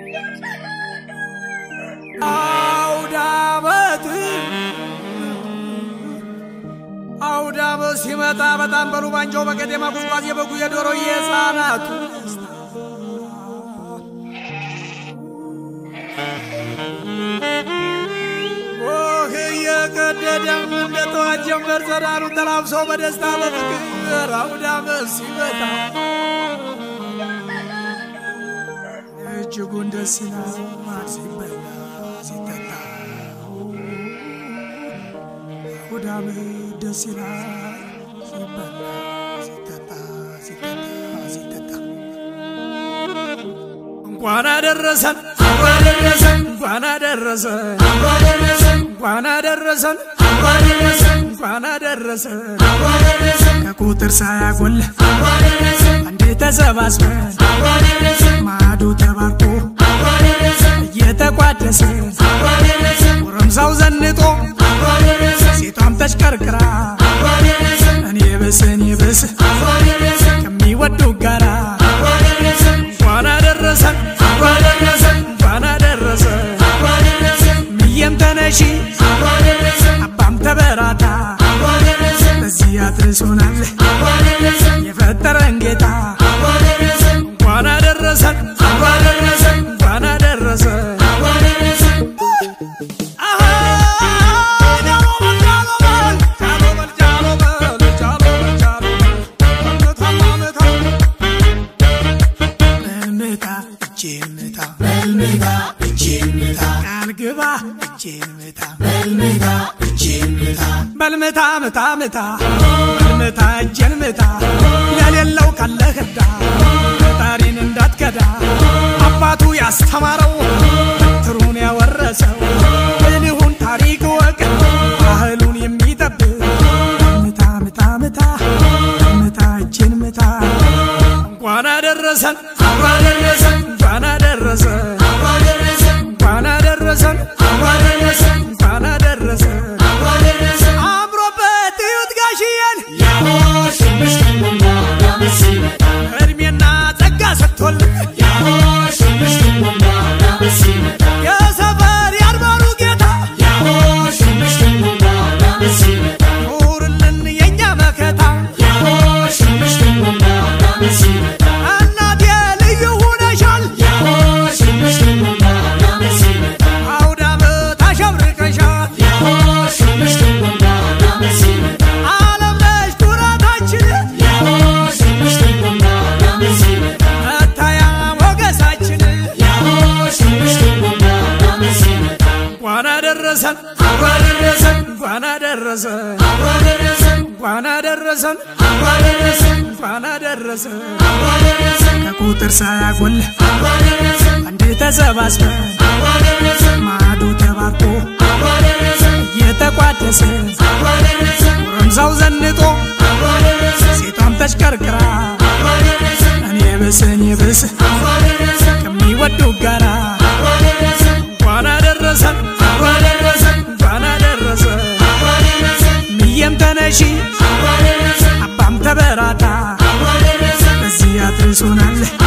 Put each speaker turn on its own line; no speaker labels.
አውዳመ ሲመጣ በጣም በሉ ባንጆ በቀደማ ጉዝጓዝ የበጉ የዶሮ የሕፃናቱ የቀደደም እንደተዋት ጀንበር ዘራሩ ተላብሰው በደስታ በፍቅር አውዳመ ሲመጣ እጅጉን ደስ ይላል ሲበላ ሲጠጣ አውዳመ ደስ ይላል ሲበላ ሲጠጣ እንኳን አደረሰን እንኳን አደረሰን ከቁጥር ሳያጎል አንዴ ተሰባስበን ማዶ ተባርኮ እየተቋደሰ ጎረምሳው ዘንጦ ሴቷም ተሽከርክራ እኔ ብስ ከሚወዱ ጋራ እንኳን አደረሰን ሚየም ተነሺ አባም ተበራታ በዚህ አድርሶናል የፈጠረን ጌታ እንኳን አደረሰን በልምታ እጄን ምታ የሌለው ካለ ህዳ ፈጣሪን እንዳትከዳ አባቱ ያስተማረው ትሩን ያወረሰው እልሁን ታሪክ ወቅ ባህሉን የሚጠብቅ ምታ እጄን ምታ እንኳን አደረሰን አምሮበት እዩት ጋሽዬን እድሜና ጸጋ ሰጥቶልን የሰፈር ያድባሩ ጌታ ኑርልን የኛ መከታ እናቴ ልዩ ሁነሻል አውዳመ ታሸብርቀሻል ዓለም ነሽ ኩራታችን መታያ ሞገሳችን እንኳን አደረሰን ከቁጥር ሳያጎል አንዴ ተሰባስበን ማዶ ተባርኮ እየተቋደሰ ጎረምሳው ዘንጦ ሴቷም ተሽከርክራ እኔ ብስ ከሚወዱ ጋራ እንኳን አደረሰን ሚየም ተነሺ አባም ተበራታ በዚህ አድርሶናል